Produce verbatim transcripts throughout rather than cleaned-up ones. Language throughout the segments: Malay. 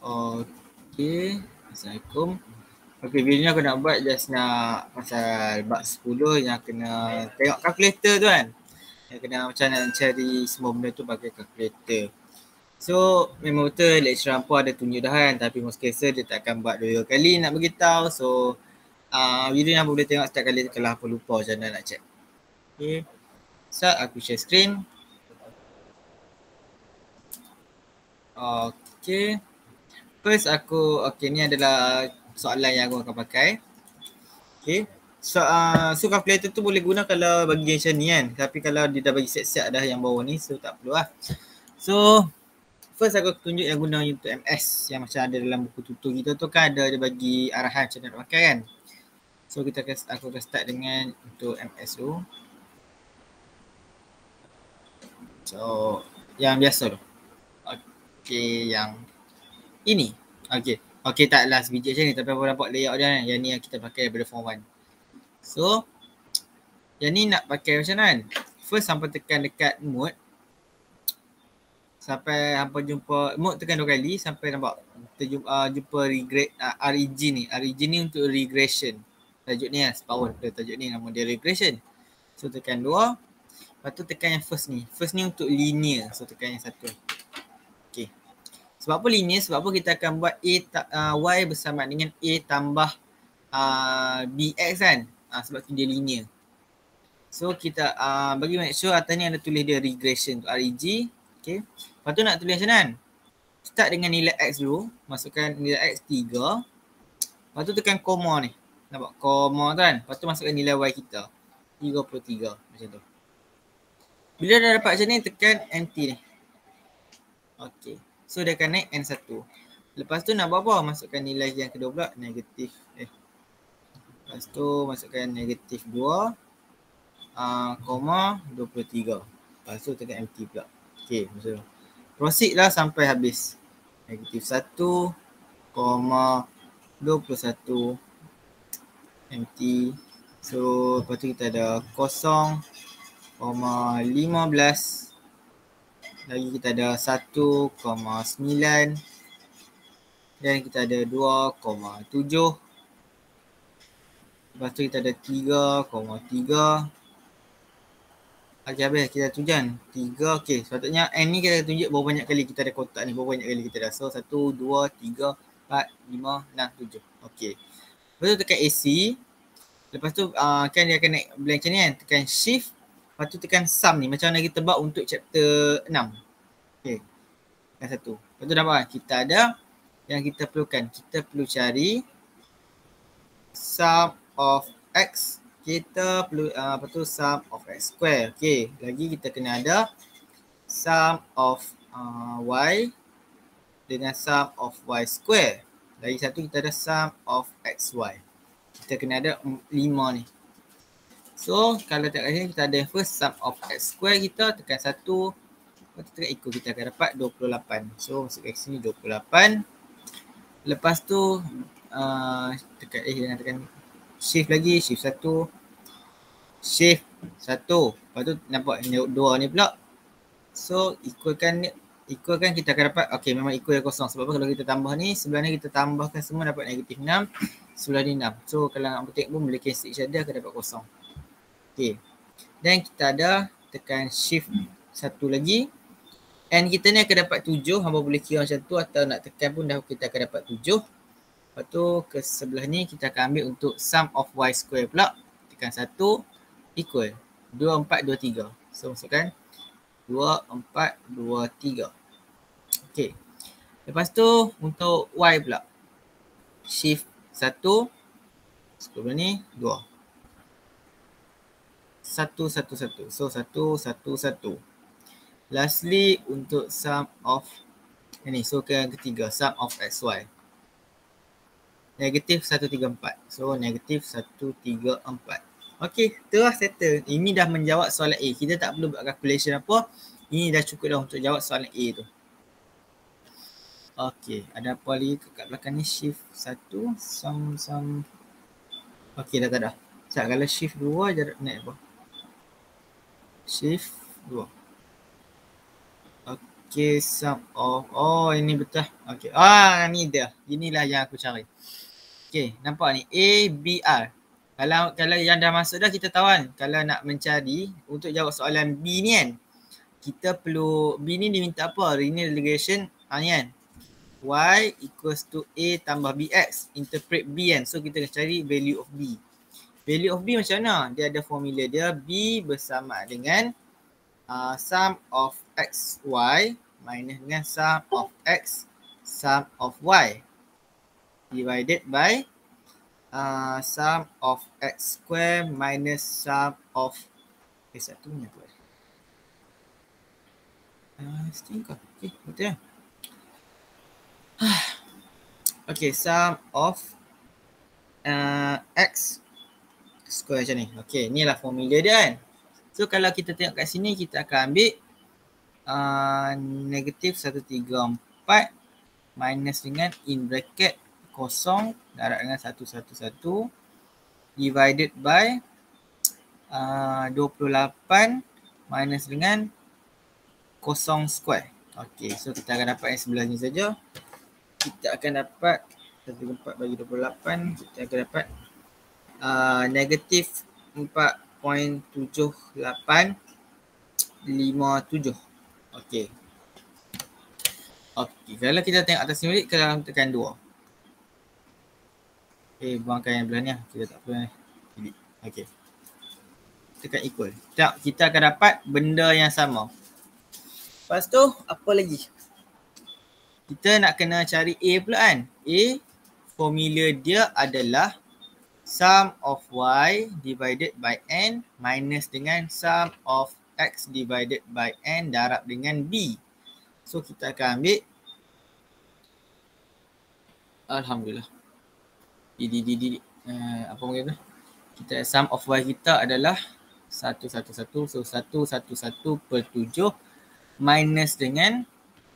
Okay. Assalamualaikum. Okay, video ni aku nak buat just nak pasal bab sepuluh yang kena tengok kalkulator tu kan. Yang kena macam nak cari semua benda tu pakai kalkulator. So memang betul lecturer hampa ada tunjuk dah kan, tapi most case dia tak akan buat dua kali nak beritahu. So uh, video ni hampa boleh tengok setiap kali kalau hampa lupa macam mana nak check. Okay. So aku share screen. Okay. First aku, okay ni adalah soalan yang aku akan pakai. Okay. So, uh, so calculator tu boleh guna kalau bagi macam ni kan. Tapi kalau dia dah bagi set-set dah yang bawah ni, so tak perlu lah. So, first aku tunjuk yang guna untuk M S. Yang macam ada dalam buku tutur kita tu kan ada dia bagi arahan macam mana nak pakai kan. So, kita akan, aku akan start dengan untuk M S tu. So, yang biasa tu. Okay, yang ini. Okay. Okay, taklah sebiji macam ni. Tapi apa dapat layout dia kan. Yang ni yang kita pakai daripada form one. So, yang ni nak pakai macam mana kan. First, hampa tekan dekat mode. Sampai hampa jumpa, mode tekan dua kali sampai nampak. Kita jumpa, uh, jumpa regret, uh, reg ni. Reg ni untuk regression. Tajuk ni lah, separuh dari tajuk ni nama dia regression. So, tekan dua. Lepas tu tekan yang first ni. First ni untuk linear. So, tekan yang satu. Okay. Sebab apa linear? Sebab apa kita akan buat A, uh, Y bersama dengan A tambah uh, B X kan? Uh, sebab tu dia linear. So kita uh, bagi make sure atas ni ada tulis dia regression tu reg. Okay. Lepas tu nak tulis macam mana kan? Start dengan nilai X dulu. Masukkan nilai X tiga. Lepas tu tekan koma ni. Nampak koma tu kan? Lepas tu masukkan nilai Y kita. tiga puluh tiga macam tu. Bila dah dapat macam ni tekan enter ni. Okay. So dia akan naik N satu. Lepas tu nak buat apa? Masukkan nilai yang kedua pula. Negatif. Eh. Lepas tu masukkan negatif dua. Uh, koma dua puluh tiga. Lepas tu tekan empty pula. Okay. Maksudnya. Proceed lah sampai habis. Negatif satu. Koma dua puluh satu. Empty. So lepas tu kita ada kosong. Koma lima belas. Lagi kita ada satu koma sembilan dan kita ada dua koma tujuh. Lepas tu kita ada tiga koma tiga. Okey, habis kita tujuan tiga. Okey, sepatutnya N ni kita tunjuk berapa banyak kali kita ada kotak ni, berapa banyak kali kita dah. So satu, dua, tiga, empat, lima, enam, tujuh. Okey. Lepas tu tekan A C. Lepas tu uh, kan dia akan naik blank macam ni kan. Tekan shift. Lepas tu tekan sum ni. Macam mana kita buat untuk chapter enam. Okay. Yang satu. Lepas tu dapat kita ada yang kita perlukan. Kita perlu cari sum of X. Kita perlu uh, apa tu sum of X square. Okay. Lagi kita kena ada sum of uh, Y dengan sum of Y square. Lagi satu kita ada sum of X Y. Kita kena ada lima ni. So kalau tak kat sini kita ada first sum of X square kita tekan satu. Lepas tu tekan equal kita akan dapat dua puluh lapan. So masuk kat sini dua puluh lapan. Lepas tu uh, tekan eh jangan tekan shift lagi, shift satu. Shift satu. Lepas tu nampak dua ni pula. So equalkan equalkan kita akan dapat okey memang equal yang kosong. Sebab apa kalau kita tambah ni sebelah ni kita tambahkan semua dapat negatif enam. Sebelah ni enam. So kalau nak petik pun boleh cancel each other akan dapat kosong. Okey. Dan kita ada tekan shift satu lagi. And kita ni akan dapat tujuh. Hamba boleh kira macam tu atau nak tekan pun dah kita akan dapat tujuh. Lepas tu ke sebelah ni kita akan ambil untuk sum of Y square pula. Tekan satu equal dua, empat, dua, tiga. So masukkan dua, empat, dua, tiga. Okey. Lepas tu untuk Y pula. Shift satu. Sebelah ni dua. Satu, satu, satu. So satu, satu, satu. Lastly untuk sum of ini. So ke yang ketiga sum of X Y. Negatif satu, tiga, empat. So negatif satu, tiga, empat. Okey, terus settle. Ini dah menjawab soalan A. Kita tak perlu buat calculation apa. Ini dah cukup dah untuk jawab soalan A tu. Okey, ada apa lagi kat belakang ni? Shift satu, sum, sum. Okey, dah tak dah. Sekejap, kalau shift dua jarak naik apa? Shift dua. Okay, sum of, oh ini betul. Okay, ah ni dia. Inilah yang aku cari. Okay, nampak ni A, B, R. Kalau kalau yang dah masuk dah kita tahu kan. Kalau nak mencari untuk jawab soalan B ni kan. Kita perlu, B ni diminta apa? Linear regression. Ha ni kan. Y equals to A tambah B X. Interpret B kan. So kita akan cari value of B. Value of B macam mana? Dia ada formula dia. B bersama dengan uh, sum of X, Y minus dengan sum of X, sum of Y divided by uh, sum of X square minus sum of eh satu ni apa? Uh, Setengah. Okay, betul ya? Okay, sum of uh, X square macam ni. Okay, ni lah formula dia kan. So kalau kita tengok kat sini, kita akan ambil uh, negatif seratus tiga puluh empat minus dengan in bracket kosong darab dengan seratus sebelas divided by uh, dua puluh lapan minus dengan kosong square. Okay, so kita akan dapat yang sebelah ni saja. Kita akan dapat seratus tiga puluh empat bagi dua puluh lapan, kita akan dapat uh, negatif empat perpuluhan tujuh lapan lima tujuh. Okay. Okay, kalau kita tengok atas ni balik, kalau tekan dua. Okay, buangkan yang belah ni lah. Kita tak perlu ni. Okay. Tekan equal. Tak, kita akan dapat benda yang sama. Lepas tu, apa lagi? Kita nak kena cari A pula kan. A, formula dia adalah sum of Y divided by N minus dengan sum of X divided by N darab dengan B. So kita akan ambil Alhamdulillah. Di di di di uh, apa mungkin tu? Kita sum of Y kita adalah seratus sebelas. So seratus sebelas per tujuh minus dengan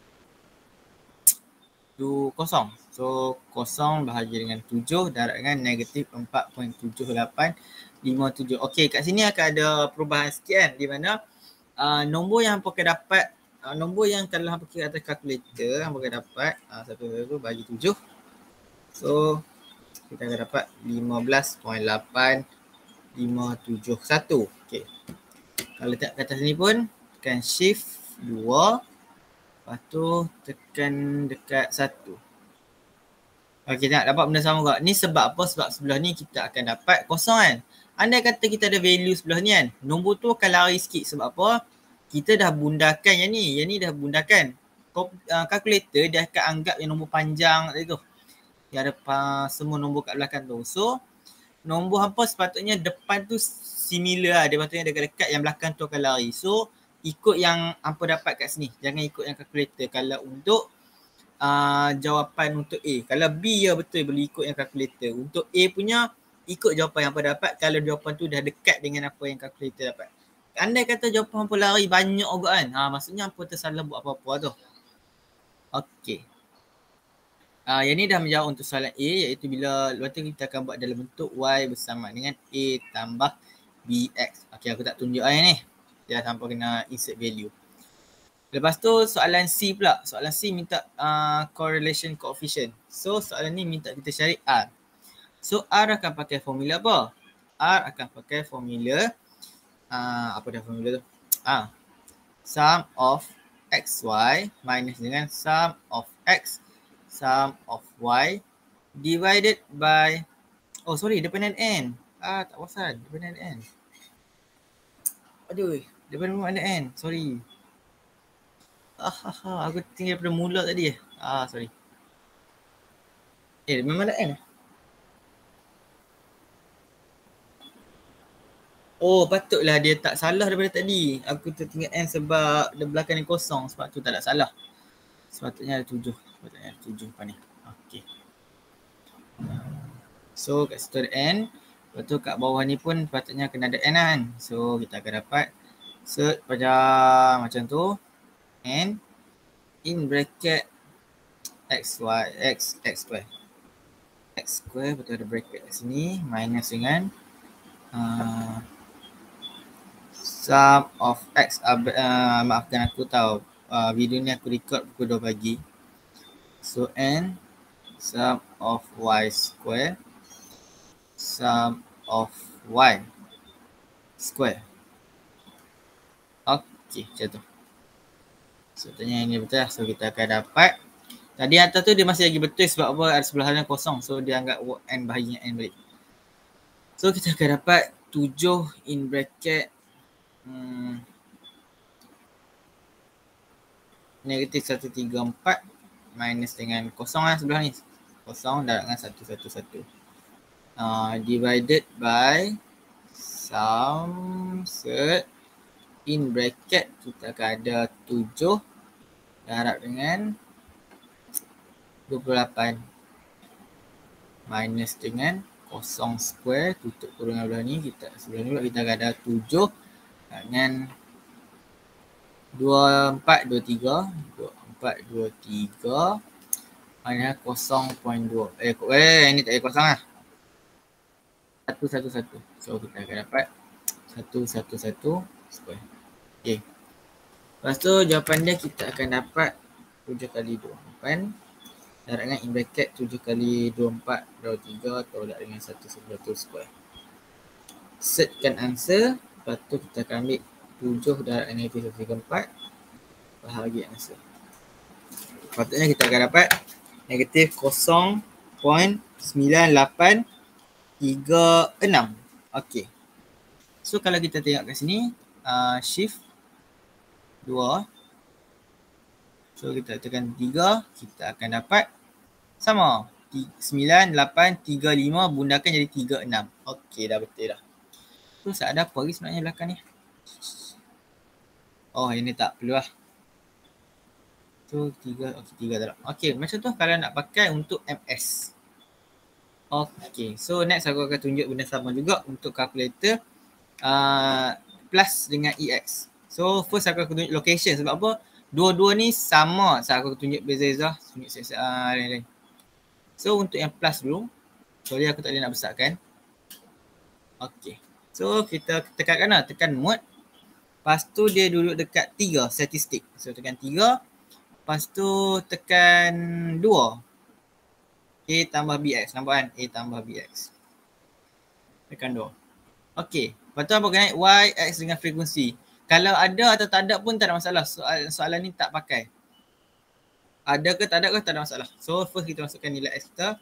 dua kosong. So kosong bahagi dengan tujuh darab dengan negatif empat perpuluhan tujuh lapan lima tujuh. Okey, kat sini akan ada perubahan sikit kan, di mana uh, nombor yang hampa akan dapat, uh, nombor yang kalau hampa kira atas kalkulator, hampa akan dapat uh, satu satu bagi tujuh. So kita akan dapat lima belas perpuluhan lapan lima tujuh satu. Okey. Kalau letak kat atas ni pun tekan shift dua. Lepas tu tekan dekat satu. Okey, nak dapat benda sama juga. Ni sebab apa? Sebab sebelah ni kita akan dapat kosong kan. Andai kata kita ada value sebelah ni kan, nombor tu akan lari sikit. Sebab apa? Kita dah bundakan yang ni. Yang ni dah bundakan. Kalkulator dia akan anggap yang nombor panjang tadi tu. Yang ada uh, semua nombor kat belakang tu. So, nombor hampa sepatutnya depan tu similar lah. Dia patutnya dekat-dekat, yang belakang tu akan lari. So, ikut yang hampa dapat kat sini. Jangan ikut yang kalkulator. Kalau untuk uh, jawapan untuk A. Kalau B ya betul boleh ikut yang kalkulator. Untuk A punya ikut jawapan yang hampa dapat. Kalau jawapan tu dah dekat dengan apa yang kalkulator dapat. Andai kata jawapan hampa lari banyak juga kan. Ha, maksudnya hampa tersalah buat apa-apa tu. Okey. Uh, yang ni dah menjawab untuk soalan A, iaitu bila lepas tu kita akan buat dalam bentuk Y bersama dengan A tambah B X. Okey, aku tak tunjuk ayat ni. Dia tanpa kena insert value. Lepas tu soalan C pula. Soalan C minta uh, correlation coefficient. So soalan ni minta kita cari R. So R akan pakai formula apa? R akan pakai formula uh, apa dah formula tu? Ah, sum of X Y minus dengan sum of X sum of Y divided by, oh sorry, dependent N. Ah, tak pasal, dependent N. Aduh, dependent N, sorry. Ah, ha, ha, aku tinggal daripada mula tadi. Ah, sorry. Eh, memang ada N. Oh, patutlah dia tak salah daripada tadi. Aku tertinggal N sebab di belakang ni kosong. Sebab tu tak ada salah. Sepatutnya ada tujuh. Sepatutnya ada tujuh depan ni. Okay. So kat situ ada N. Lepas tu kat bawah ni pun patutnya kena ada N kan. So kita akan dapat set pada macam tu. N in bracket X, Y, X, X square. X square betul ada bracket kat sini. Minus dengan uh, sum of X. Uh, uh, maafkan aku tahu. uh, video ni aku record pukul dua pagi. So n sum of y square sum of y square. Okey, macam tu. So tanya ini betul lah. So kita akan dapat. Tadi atas tu dia masih lagi betul sebab apa ada sebelahannya kosong. So dia anggap n bahagian n balik. So kita akan dapat tujuh in bracket hmm, negatif seratus tiga puluh empat minus dengan kosong lah sebelah ni. Kosong darab dengan seratus sebelas. Uh, divided by sum set in bracket kita akan ada tujuh darab dengan dua puluh lapan minus dengan kosong square tutup kurungan belah ni. Kita sebelah ni pula kita akan ada tujuh dengan dua puluh empat, dua puluh tiga dua puluh empat, dua puluh tiga minus kosong perpuluhan dua. Eh, eh ini tak ada kosong lah. satu satu satu. So kita akan dapat satu satu satu square. Okay. Lepas tu jawapan dia kita akan dapat tujuh kali dua puluh lapan darab dengan in bracket tujuh kali dua puluh empat darab tiga tolak dengan seratus sebelas square. Setkan answer. Lepas tu kita akan ambil tujuh darab negatif seratus tiga puluh empat bahagi answer. Patutnya kita akan dapat negatif kosong perpuluhan sembilan lapan tiga enam. Okey. So kalau kita tengok kat sini uh, shift dua. So kita tekan tiga, kita akan dapat sama. sembilan, lapan, tiga, lima bundakan jadi tiga, enam. Okey, dah betul dah. So ada apa lagi sebenarnya belakang ni? Oh, ini tak perlu lah. So tiga, okey tiga tak ada. Okey, macam tu kalau nak pakai untuk M S. Okey, so next aku akan tunjuk benda sama juga untuk calculator uh, plus dengan E X. So first aku akan tunjuk location sebab apa? Dua-dua ni sama. So aku tunjuk beza-beza. Tunjuk set-set uh, lain-lain. So untuk yang plus dulu. Sorry aku tak boleh nak besarkan. Okay. So kita tekan kanan. Tekan mode. Lepas tu dia duduk dekat tiga statistik. So tekan tiga. Lepas tu tekan dua. A tambah B X. Nampak kan? A tambah B X. Tekan dua. Okay. Lepas tu apa kena Y, X dengan frekuensi. Kalau ada atau tak ada pun tak ada masalah. Soal, soalan ni tak pakai. Ada ke tak ada ke tak ada masalah. So first kita masukkan nilai X kita.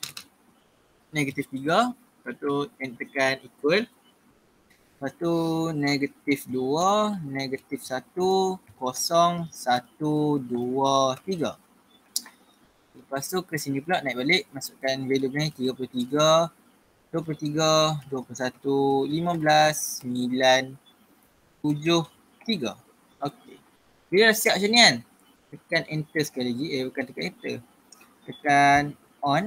Negatif tiga. Lepas tu tekan equal. Lepas tu negatif dua. Negatif satu. Kosong. Satu. Dua. Tiga. Lepas tu ke sini pula naik balik. Masukkan value ni tiga puluh tiga. Dua puluh tiga. Dua puluh satu. Lima belas. Sembilan. Tujuh, tiga. Okey. Bila dah siap macam ni kan, tekan enter sekali lagi. Eh bukan tekan enter. Tekan on.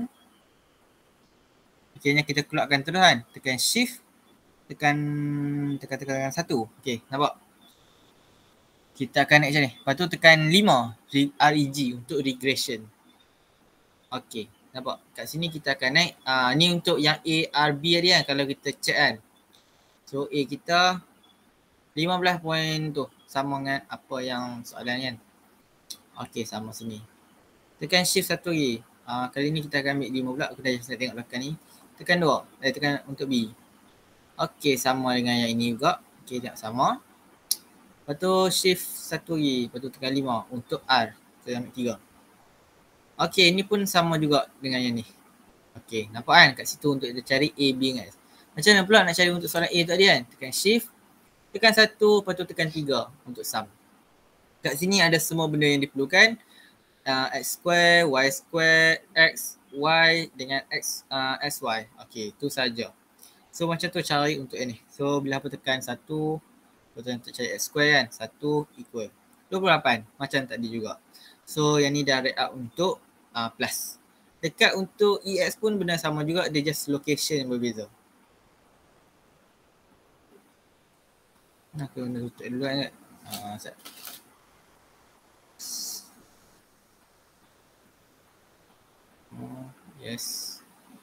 Akhirnya kita keluarkan terus kan. Tekan shift. Tekan, tekan-tekan satu. Okey, nampak? Kita akan naik macam ni. Lepas tu tekan lima. R E G untuk regression. Okey, nampak? Kat sini kita akan naik. Uh, ni untuk yang A, R, B tadi kan. Kalau kita check kan. So A kita lima belas poin tu sama dengan apa yang soalan kan. Okey, sama sini. Tekan shift satu lagi. Uh, kali ni kita akan ambil lima pula. Aku dah just tengok belakang ni. Tekan dua. Eh, tekan untuk B. Okey, sama dengan yang ini juga. Okey, tengok sama. Lepas tu shift satu lagi. Lepas tu tekan lima untuk R. Kita ambil tiga. Okey, ini pun sama juga dengan yang ni. Okey, nampak kan kat situ untuk kita cari A, B dengan S. Macam mana pula nak cari untuk soalan A tu tadi kan? Tekan shift. Tekan satu, lepas tu tekan tiga untuk sum. Kat sini ada semua benda yang diperlukan. Uh, X square, Y square, X, Y dengan X, uh, S Y. Okay, tu saja. So macam tu cari untuk ini. So bila apa tekan satu, lepas tu untuk cari X square kan. satu equal dua puluh lapan. Macam tadi juga. So yang ni dah read out untuk uh, plus. Dekat untuk E X pun benda sama juga. Dia just location yang berbeza. Aku nak tutup dulu kan. Uh, set. Oh, yes.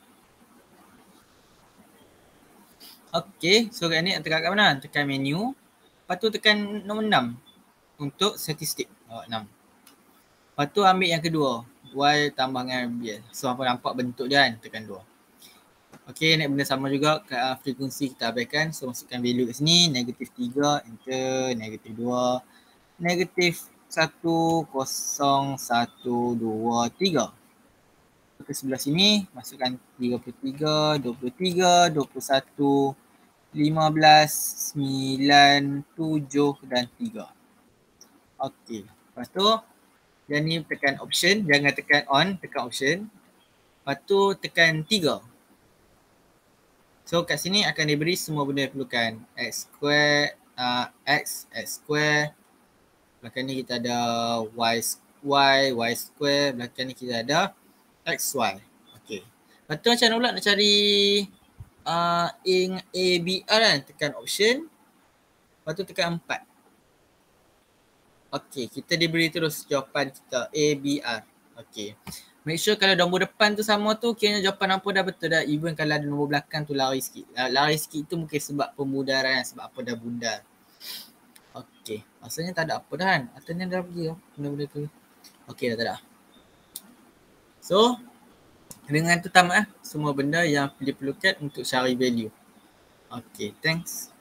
Okay, so kat ni tekan kat mana? Tekan menu. Lepas tu tekan nombor enam untuk statistik. Oh, enam. Lepas tu ambil yang kedua. Y tambah dengan B. So apa nampak bentuk dia kan? Tekan dua. Okay, naik benda sama juga. Uh, frekuensi kita abaikan. So masukkan value kat sini. Negatif tiga. Enter. Negatif dua. Negatif satu. Kosong. Satu. Dua. Tiga. Ke sebelah sini. Masukkan tiga puluh tiga. Dua puluh tiga. Dua puluh satu. Lima belas. Sembilan. Tujuh. Dan tiga. Okay. Lepas tu. Yang ni tekan option, jangan tekan on, tekan option. Lepas tu tekan tiga. So kat sini akan diberi semua benda yang perlukan. X square, uh, X, X square. Belakang ni kita ada Y, Y, Y square. Belakang ni kita ada X, Y. Okay. Lepas tu macam mana pula nak cari uh, A, B, R kan? Tekan option. Lepas tu tekan empat. Okay, kita diberi terus jawapan kita A, B, R. Okay. Make sure kalau nombor depan tu sama tu, kiranya jawapan apa dah betul dah. Even kalau ada nombor belakang tu lari sikit. Lari sikit tu mungkin sebab pemudaran, sebab apa dah bundar. Okay. Maksudnya tak ada apa dah kan. Atau ni dah pergi benda-benda tu. Okay dah tak ada. So, dengan tu tamat semua benda yang diperlukan untuk cari value. Okay, thanks.